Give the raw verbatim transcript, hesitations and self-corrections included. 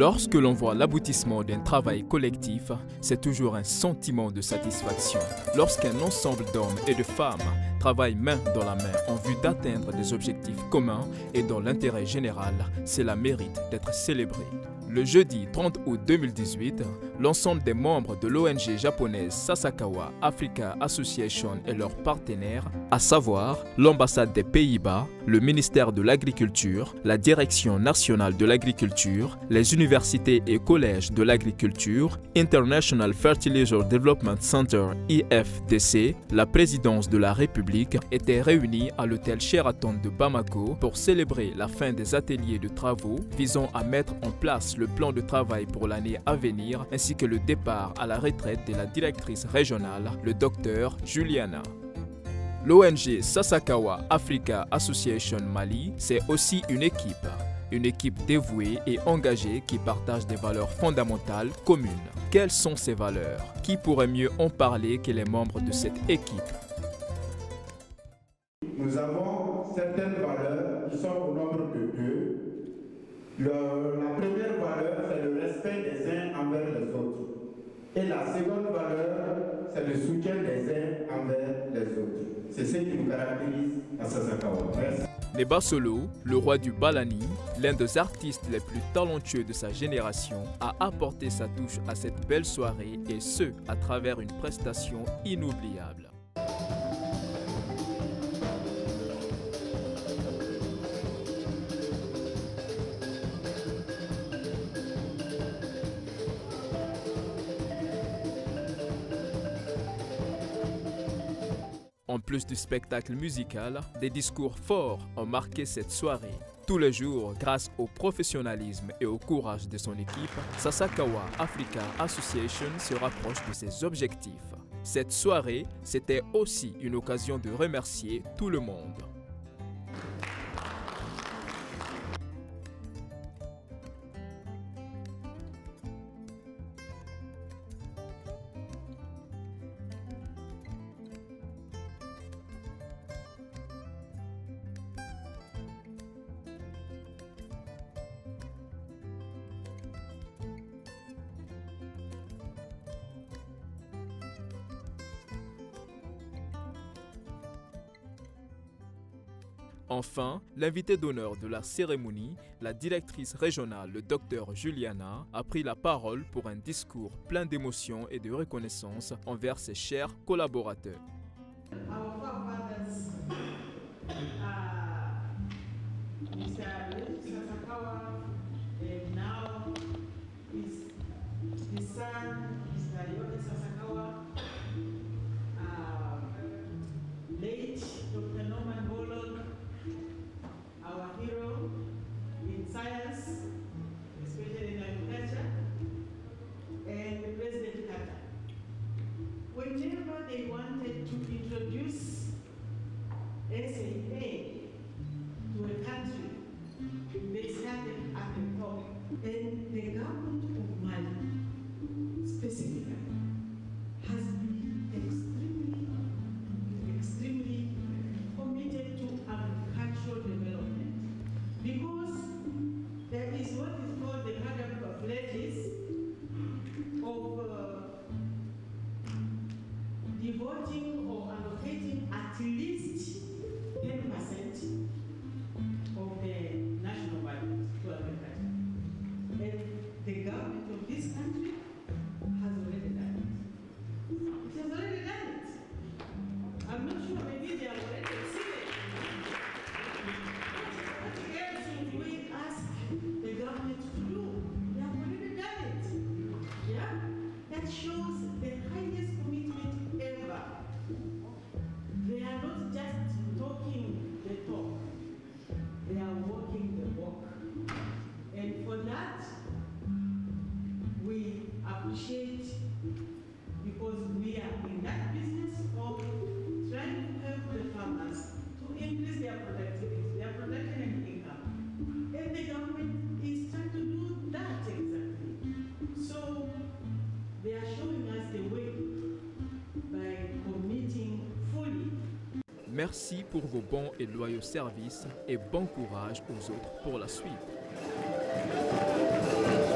Lorsque l'on voit l'aboutissement d'un travail collectif, c'est toujours un sentiment de satisfaction. Lorsqu'un ensemble d'hommes et de femmes travaillent main dans la main en vue d'atteindre des objectifs communs et dans l'intérêt général, cela mérite d'être célébré. Le jeudi trente août deux mille dix-huit, l'ensemble des membres de l'O N G japonaise Sasakawa Africa Association et leurs partenaires, à savoir l'ambassade des Pays-Bas, le ministère de l'Agriculture, la Direction nationale de l'agriculture, les universités et collèges de l'agriculture, International Fertilizer Development Center I F D C, la présidence de la République, étaient réunis à l'hôtel Sheraton de Bamako pour célébrer la fin des ateliers de travaux visant à mettre en place le plan de travail pour l'année à venir ainsi que le départ à la retraite de la directrice régionale, le docteur Juliana. L'O N G Sasakawa Africa Association Mali, c'est aussi une équipe. Une équipe dévouée et engagée qui partage des valeurs fondamentales communes. Quelles sont ces valeurs? Qui pourrait mieux en parler que les membres de cette équipe? Nous avons certaines valeurs qui sont au nombre de deux. Le, la première valeur, c'est le respect des uns envers les autres. Et la seconde valeur, c'est le soutien des uns envers les autres. C'est ce qui nous caractérise à Sasakawa. Merci. Neba Solo, le roi du Balani, l'un des artistes les plus talentueux de sa génération, a apporté sa touche à cette belle soirée et ce, à travers une prestation inoubliable. En plus du spectacle musical, des discours forts ont marqué cette soirée. Tous les jours, grâce au professionnalisme et au courage de son équipe, Sasakawa Africa Association se rapproche de ses objectifs. Cette soirée, c'était aussi une occasion de remercier tout le monde. Enfin, l'invité d'honneur de la cérémonie, la directrice régionale, le docteur Juliana, a pris la parole pour un discours plein d'émotion et de reconnaissance envers ses chers collaborateurs. Whenever they wanted to introduce S A A to a country, they started at the top. And the government of Mali, specifically, has been extremely, extremely committed to agricultural development. Because there is what is called the Cadre of Pledges of uh, devoting or allocating at least ten percent of the national budget to agriculture. And the government of this country has already done it. It has already done it. I'm not sure maybe they have already exceeded. What else should we ask the government to do? They have already done it. Yeah? That shows the highest commitment ever. They are not just talking the talk, they are walking the walk. And for that, we appreciate, because we are in that business of trying to help the farmers to increase their productivity, their production and income. And the government is trying to do that exactly. So they are showing us the way by committing fully. Merci pour vos bons et loyaux services et bon courage aux autres pour la suite.